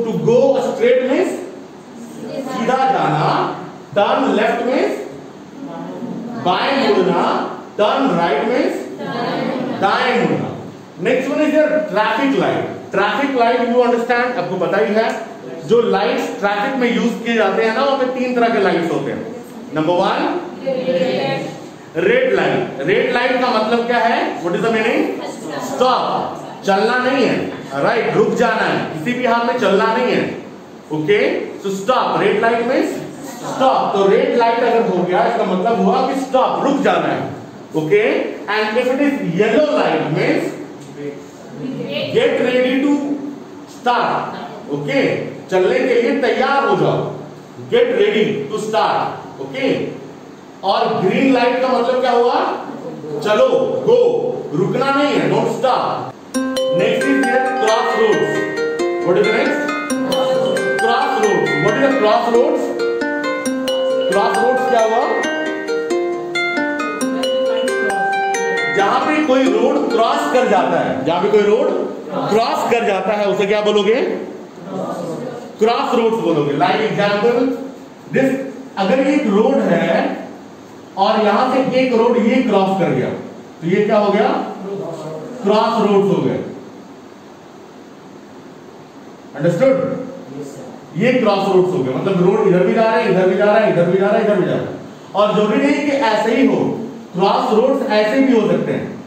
To go straight means सीधा जाना, turn left means बाएं मुड़ना, टर्न राइट मीन्स दाएं मुड़ना। Next one is traffic light. Traffic light you understand, आपको पता ही है जो लाइट्स ट्रैफिक में यूज किए जाते हैं ना, वहां पे 3 तरह के लाइट्स होते हैं। Number 1 red light. Red light का मतलब क्या है? What is the meaning? Stop, चलना नहीं है, राइट, रुक जाना है, किसी भी हाल में चलना नहीं है। Okay, so stop, red light means stop. तो रेड लाइट अगर हो गया इसका मतलब हुआ कि स्टॉप, रुक जाना है। Okay, and if it is yellow light means get ready to start. Okay, चलने के लिए तैयार हो जाओ, get ready to start. Okay, और ग्रीन लाइट का मतलब क्या हुआ? चलो, गो, रुकना नहीं है, don't stop. Next is cross roads. What is the next? Cross roads. What is the cross roads? Cross roads क्या हुआ? जहां पे कोई रोड क्रॉस कर जाता है, जहां पे कोई रोड क्रॉस कर जाता है उसे क्या बोलोगे? क्रॉस रोड्स बोलोगे। लाइक एग्जांपल दिस, अगर एक रोड है और यहां से एक रोड ये क्रॉस कर गया तो ये क्या हो गया? क्रॉस रोड्स हो गए। अंडरस्टूड? ये क्रॉस रोड्स हो गए, मतलब रोड इधर भी जा रहा है, इधर भी जा रहा है, इधर भी जा रहा है, इधर भी जा रहा है। और जरूरी नहीं कि ऐसे ही हो, क्रॉस रोड्स ऐसे भी हो सकते हैं।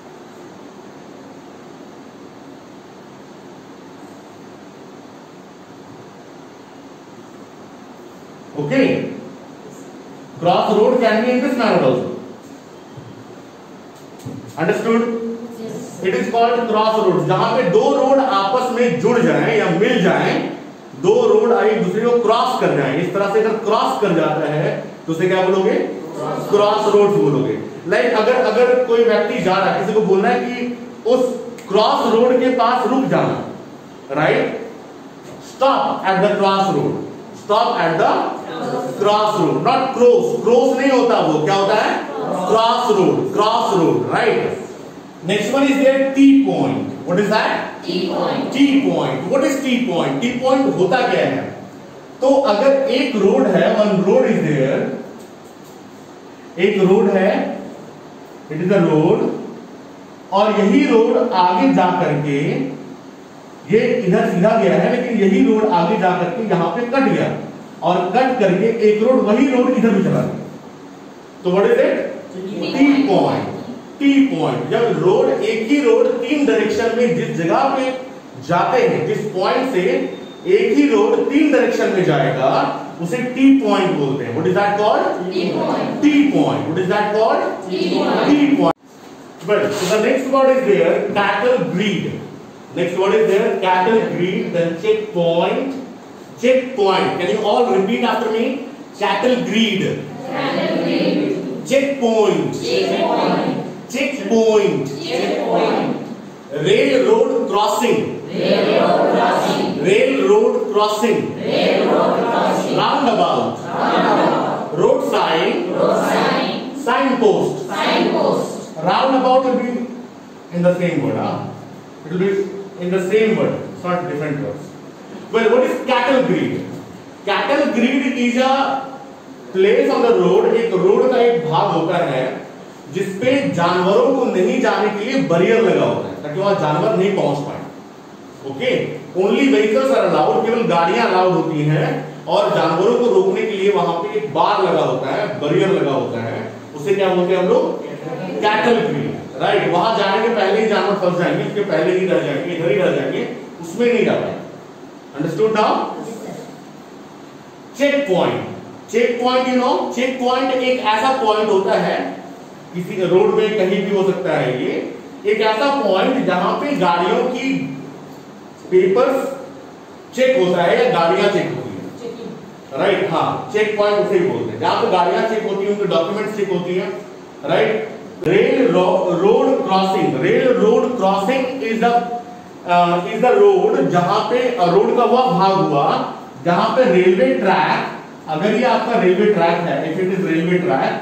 Okay, cross road can be in this manner also. Understood? It is called cross road. जहां पे दो रोड आपस में जुड़ जाएं या मिल जाएं, दो रोड एक दूसरे को क्रॉस कर जाएं, इस तरह से अगर क्रॉस कर जाता है तो उसे क्या बोलोगे? क्रॉस रोड्स बोलोगे। लाइक अगर कोई व्यक्ति जा रहा है, किसी को बोलना है कि उस क्रॉस रोड के पास रुक जाना, right, stop at the cross road, stop at the cross road, not cross. Cross नहीं होता, वो क्या होता है? Cross road, cross road, right. Next one is there T point. What is that? T point. T point, what is T point? T point होता क्या है? तो अगर एक रोड है, वन रोड इज देयर, एक रोड है, इट इज अ रोड, और यही रोड आगे जा करके, ये इधर सीधा गया है लेकिन यही रोड आगे जा करके यहां पे कट गया, और कट करके एक रोड, वही रोड इधर भी चला गया, तो what is it? T point. T point, जब रोड, एक ही रोड 3 डायरेक्शन में जिस जगह पे जाते हैं, जिस पॉइंट से एक ही रोड 3 डायरेक्शन में जाएगा, उसे टी पॉइंट बोलते हैं। What is that called? T point. T point, what is that called? T point. T point. But so the next word is there, cattle grid. Next word is there, cattle grid. Then checkpoint. Checkpoint. Can you all repeat after me? Cattle grid. Cattle grid. Checkpoint. Checkpoint. Checkpoint. Checkpoint. Railroad crossing. Railroad crossing. Railroad crossing. Railroad crossing. Roundabout. Roundabout. Road sign. Road sign. Signpost. Signpost. Roundabout will be in the same word, It will be in the same word, it's not different words. Well, what is cattle grid? Cattle grid is a place on the road. एक road का एक भाग होता है जिसपे जानवरों को नहीं जाने के लिए बैरियर लगा होता है, ताकि वहां जानवर नहीं पहुंच पाए। Okay, only vehicles are allowed, केवल गाड़ियां अलाउड होती हैं, और जानवरों को रोकने के लिए वहां पे एक बार लगा होता है, बैरियर लगा होता है, उसे क्या बोलते हैं हम लोग? Cattle grid, right. वहां जाने के पहले ही जानवर फंस जाएंगे, उसके पहले ही रह जाएंगे, इधर ही रह जाएंगे, उसमें नहीं जा पाएंगे। Understood now? Check point. Check point, you know, check point एक ऐसा पॉइंट होता है, किसी रोड में कहीं भी हो सकता है, ये एक ऐसा पॉइंट जहां पे गाड़ियों की पेपर्स चेक होता है या गाड़ियां चेक होती है, राइट। हाँ, चेक पॉइंट उसे ही बोलते हैं, जहां पे गाड़ियां चेक होती हैं, उनके डॉक्यूमेंट चेक होती हैं, right. Rail road crossing. Rail road crossing is the road जहां पे रोड का वह भाग हुआ जहां पे रेलवे ट्रैक, अगर ये आपका रेलवे ट्रैक है, if it is railway track,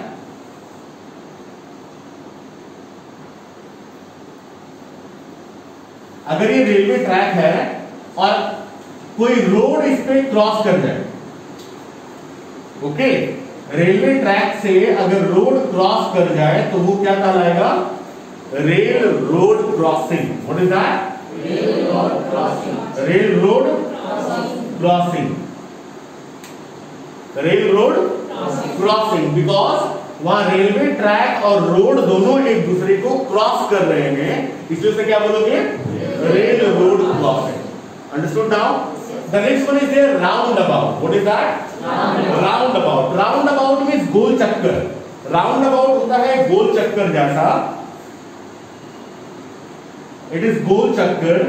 अगर ये रेलवे ट्रैक है और कोई रोड इस पे क्रॉस कर जाए, ओके, रेलवे ट्रैक से अगर रोड क्रॉस कर जाए तो वो क्या कहलाएगा? Rail road crossing. What is that? Rail road crossing. Rail road crossing. Rail road crossing, because वहां रेलवे ट्रैक और रोड दोनों एक दूसरे को क्रॉस कर रहे हैं, इसलिए उसे क्या बोलोगे? Rail road crossing. Understood now? The next one is there round about. What is that? Round about. Round about means गोल चक्कर। राउंड अबाउट होता है गोल चक्कर जैसा, इट इज गोल चक्कर।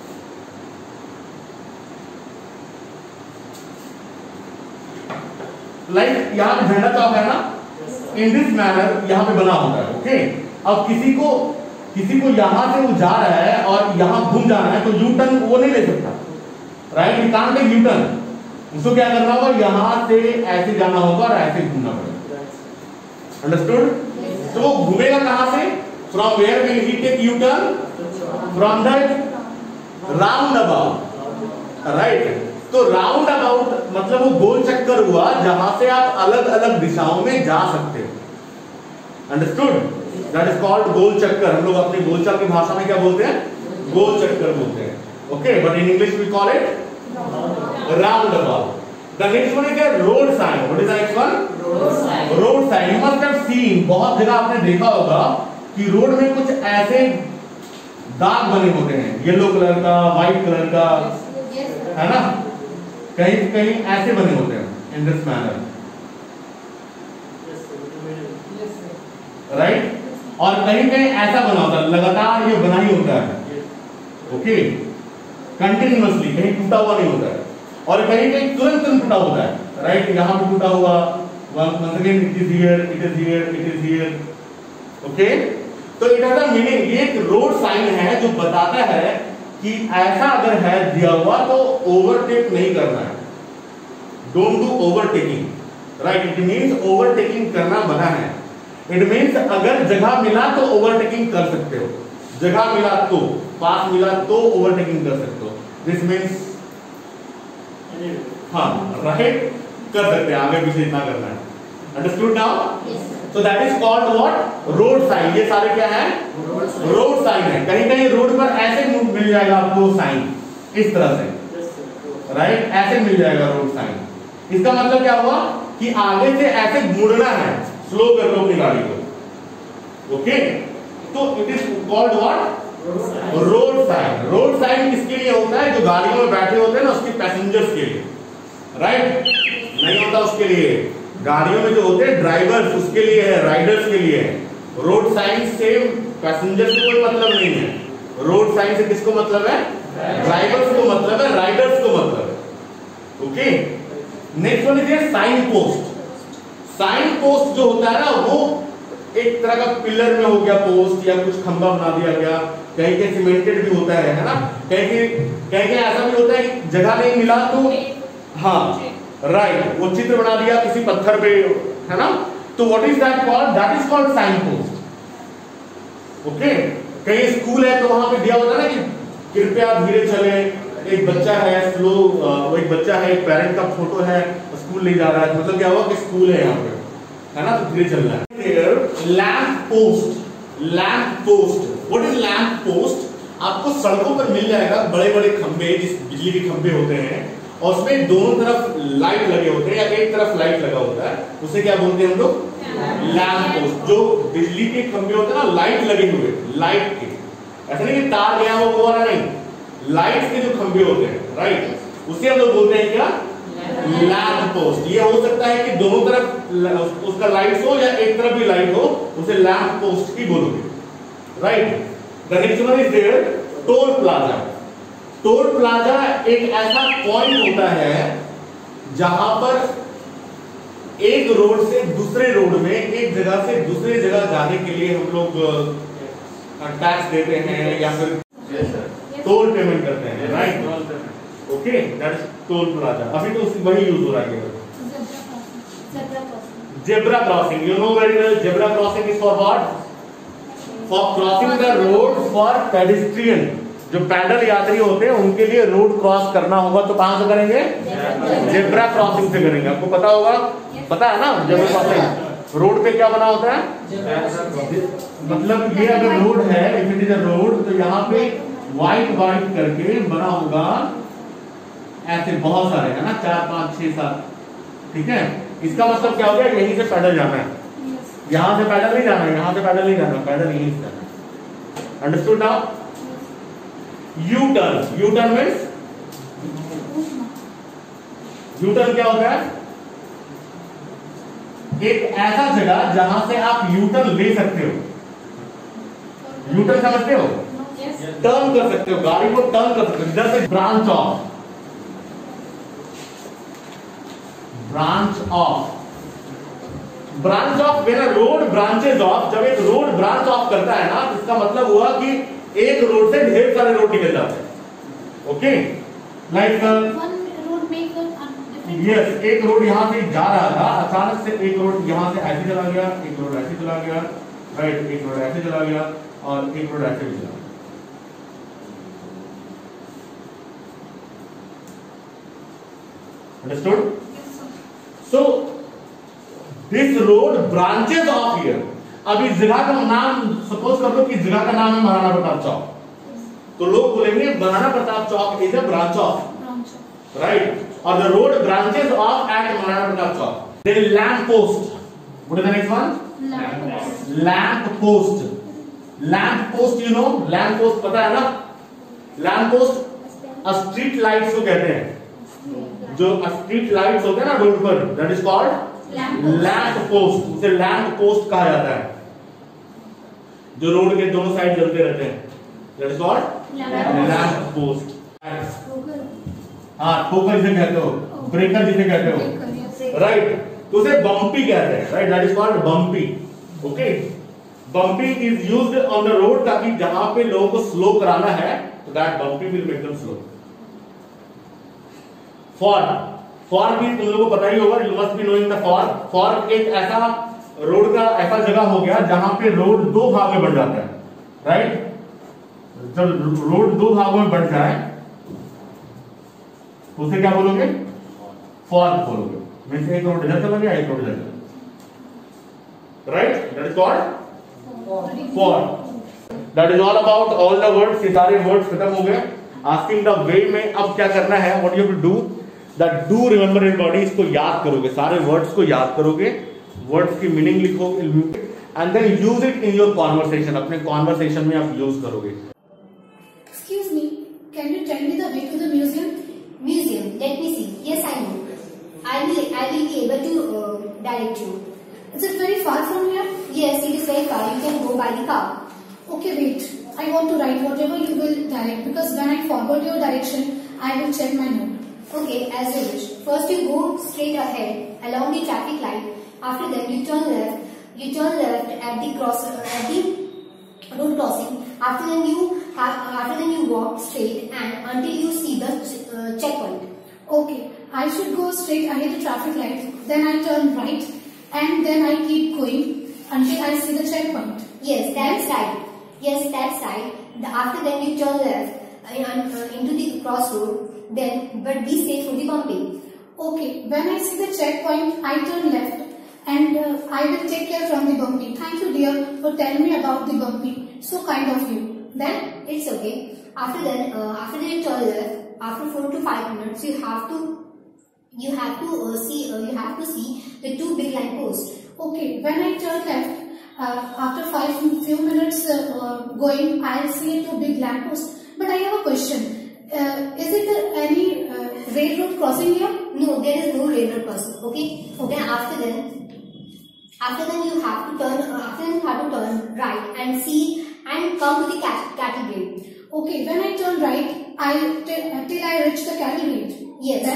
लाइक यहां पे झंडा चौक है ना, इन दिस मैनर यहां पे बना होता है, ओके। अब किसी को यहां से वो जा रहा है और यहां घूम जाना है तो यू टर्न वो नहीं ले सकता, right? You can't take U turn. उसको क्या करना होगा? यहां से ऐसे जाना होगा और ऐसे घूमना पड़ेगा। अंडरस्टूड? तो वो घूमेगा कहां से? From where will he take U turn? From that round about, right? तो राउंड अबाउट मतलब वो गोल चक्कर हुआ जहां से आप अलग अलग दिशाओं में जा सकते हो। अंडरस्टूड? दैट इज कॉल्ड गोल चक्कर। हम लोग अपनी बोलचाल की भाषा में क्या बोलते हैं? गोल चक्कर बोलते हैं, okay, but in English we call it round about. The next one is road sign. What is the next one? Road sign. You must have seen, बहुत जगह आपने देखा होगा कि रोड में कुछ ऐसे दाग बने होते हैं, येलो कलर का, व्हाइट कलर का, है ना? कहीं कहीं ऐसे बने होते हैं इन दिस मैनर, राइट? और कहीं कहीं ऐसा बना होता है, लगातार ये बना ही होता है, ओके, कंटिन्यूअसली, कहीं टूटा हुआ नहीं होता है। और कहीं कहीं तुरंत टूटा होता है, राइट? यहां पे टूटा हुआ, once again it is here, it is here, it is here, okay. तो इट हैज अ मीनिंग। ये एक रोड साइन है जो बताता है कि ऐसा अगर है दिया हुआ तो ओवरटेक नहीं करना है, don't do overtaking, right? It means overtaking करना मना है। इट मींस अगर जगह मिला तो ओवरटेकिंग कर सकते हो, जगह मिला तो, पास मिला तो ओवरटेकिंग कर सकते हो। दिस मींस हाँ, राइट, कर सकते हैं, आगे पीछे इतना करना है। Understood now? So that is called what? Road sign. ये सारे क्या है? रोड साइन है। कहीं कहीं रोड पर ऐसे मिल जाएगा आपको साइन, इस तरह से, राइट? ऐसे मिल जाएगा रोड साइन। इसका मतलब क्या हुआ कि आगे से ऐसे मुड़ना है, स्लो कर लो अपनी गाड़ी को, ओके? तो it is called what? Road sign. Road sign किसके लिए होता है? जो गाड़ियों में बैठे होते हैं ना, उसके पैसेंजर्स के लिए, राइट? नहीं होता उसके लिए, गाड़ियों में जो होते हैं ड्राइवर्स, उसके लिए है, राइडर्स के लिए है। रोड साइन से पैसेंजर्स को कोई मतलब नहीं है। रोड साइन से किसको मतलब है? ड्राइवर्स को मतलब है, राइडर्स को मतलब है, okay. Next one is sign post. Sign post जो होता है ना, वो एक तरह का पिलर में हो गया पोस्ट, या कुछ खंभा बना दिया गया, कहीं कहीं सीमेंटेड भी होता है ना, कहीं ऐसा भी होता है कि जगह नहीं मिला तो, हाँ, राइट, वो चित्र बना दिया किसी पत्थर पे, है ना? तो what is that called? That is called sign post, okay. कहीं स्कूल है तो वहां पे दिया होता है ना कि कृपया धीरे चले, एक बच्चा है स्लो, वो एक बच्चा है, एक पेरेंट का फोटो है, स्कूल नहीं जा रहा है, मतलब क्या हुआ कि स्कूल है यहाँ पे, है ना? तो धीरे चलना है। Lamp post. Lamp post, what is lamp post? आपको सड़कों पर मिल जाएगा, बड़े बड़े खंबे, जिस बिजली के खंबे होते हैं, और उसमें दोनों तरफ लाइट लगे होते हैं, या एक तरफ लाइट लगा होता है, उसे क्या बोलते हैं हम लोग? Lamp post. जो बिजली के खंबे होते हैं ना, लाइट लगे हुए, लाइट के, ऐसा नहीं कि तार गया हो वो वाला नहीं, लाइट के जो खंबे होते हैं, राइट, उसे हम लोग बोलते हैं क्या? Lamp post. ये हो सकता है कि दोनों तरफ उसका लाइट हो या एक तरफ भी लाइट हो, उसे लैंप पोस्ट ही बोलोगे, right? The next one is there toll plaza. Toll plaza एक ऐसा पॉइंट होता है जहां पर एक रोड से दूसरे रोड में, एक जगह से दूसरे जगह जाने के लिए हम लोग टैक्स देते हैं या फिर टोल पेमेंट करते हैं, right? Okay, that is toll plaza. अभी तो वही यूज हो रहा है। Zebra crossing, you know very well, zebra crossing is for what? For crossing the road for pedestrian, जो पैदल यात्री होते हैं उनके लिए रोड क्रॉस करना होगा तो कहां से करेंगे? जेब्रा क्रॉसिंग से करेंगे। आपको पता होगा, पता है ना जेब्रा क्रॉसिंग रोड पे क्या बना होता है? मतलब ये अगर रोड है, if it is a road, तो यहाँ पे व्हाइट व्हाइट करके बना होगा ऐसे बहुत सारे, है ना, 4 5 6 7, ठीक है। इसका मतलब क्या हो गया? यहीं से पैदल जाना है, यहां से पैदल नहीं जाना है, यहां से पैदल नहीं जाना, पैदल यहीं से जाना है। Understood now? U turn, U turn means, U turn क्या होता है? एक ऐसा जगह जहां से आप यू टर्न ले सकते हो। यू टर्न समझते हो? टर्न कर सकते हो, गाड़ी को टर्न कर सकते हो। जैसे branch off, branch off, branch off, when a road branches off, जब एक रोड ब्रांच ऑफ करता है ना, तो इसका मतलब हुआ कि एक रोड से ढेर सारे रोड निकल जाते हैं। ओके, लाइक यस, एक रोड यहां से जा रहा था, अचानक से एक रोड यहां से ऐसे चला गया, एक रोड ऐसे चला गया, राइट, एक रोड ऐसे चला गया और एक रोड ऐसे भी चला गया। Understood? So this road branches off here. अब इस जगह का नाम सपोज कर दो कि जगह का नाम है महाराणा प्रताप चौक, तो लोग बोलेंगे Maharana Pratap Chowk is a branch off, right, और the road branches off at Maharana Pratap Chowk. Then lamp post, what is the next one? Lamp post. Lamp post, you know lamp post, पता है ना? लैंप पोस्ट स्ट्रीट लाइट्स को कहते हैं, जो स्ट्रीट लाइट्स होते हैं ना रोड पर, that is called lamp post. उसे लैंप पोस्ट कहा जाता है, जो रोड के दोनों साइड जलते रहते हैं, that is called lamp post. हाँ, ठोकर जिसे कहते हो, ब्रेकर जिसे कहते हो, राइट, तो उसे बम्पी कहते हैं, right, that is called bumpy. Okay, bumpy is used on the road, ताकि जहां पे लोगों को स्लो कराना है तो that bumpy will make them slow. Fork, fork भी तुम लोगों को पता ही होगा, you must be knowing the fork. Fork एक ऐसा रोड का ऐसा जगह हो गया जहां पे रोड दो भाग में बढ़ जाता है, राइट। जब रोड दो भागों में बढ़ जाए तो उसे क्या बोलोगे? फॉर्क बोलोगे। मींस एक रोड इधर चला गया, एक रोड इधर चला, right, that is called fork. That is all about all the words. ये सारे वर्ड्स खत्म हो गए। आस्किंग द वे में अब क्या करना है, what you have to do, that do remember in body. इसको याद करोगे, सारे वर्ड्स को याद करोगे, वर्ड्स की मीनिंग लिखोगे and then use it in your conversation. अपने कॉन्वर्सेशन में आप यूज करोगे। Excuse me, can you tell me the way to the museum? Museum, let me see. Yes, I know. I will be able to direct you. Is it very far from here? Yes, it is very far. You can go by the car. Okay, wait. I want to write whatever you will direct, because when I forward your direction, I will check my note. Okay, as you wish. First you go straight ahead along the traffic light. After that you turn left. You turn left at the road crossing. After then you walk straight and until you see the checkpoint. Okay, I should go straight ahead the traffic light. Then I turn right, and then I keep going until I see the checkpoint. Yes, that's right. Yes, that's right. After then you turn left into the crossroad. Then, but be safe for the bumping. Okay, when I see the checkpoint, I turn left, and I will take care from the bumpy. Thank you, dear, for telling me about the bumpy. So kind of you. Then it's okay. After then you turn left. After 4 to 5 minutes, you have to see the 2 big lamp posts. Okay, when I turn left, after few minutes going, I'll see 2 big lamp posts. But I have a question. Is it any railroad crossing here? No, there is no railroad crossing. Okay. Then after then you have to turn right and see and come to the cattle grade. Okay, when I turn right, till I reach the cattle grade. Yes.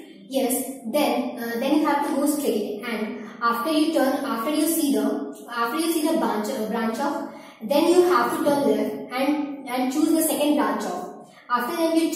Then you have to go straight, and after you see the branch off, then you have to turn left and choose the second branch off. After then you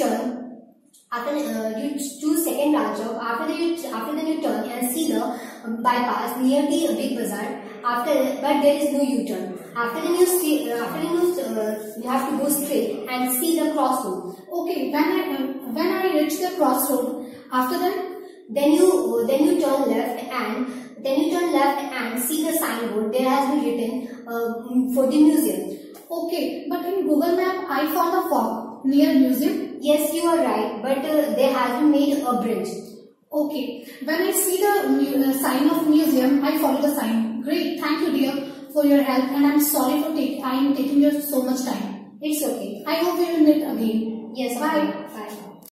choose second branch off. After then you turn and see the bypass near the big bazaar. but there is no U-turn. After then you have to go straight and see the crossroad. Okay, when I reach the crossroad, after that, then you turn left and see the signboard. There has been written for the museum. Okay, but in Google Map I found a fog near museum. Yes, you are right, but there has been made a bridge. Okay, when I see the sign of museum, I follow the sign. Great, thank you dear for your help, and I'm sorry for I am taking your so much time. It's okay. I hope we will meet again. Yes, bye. Bye.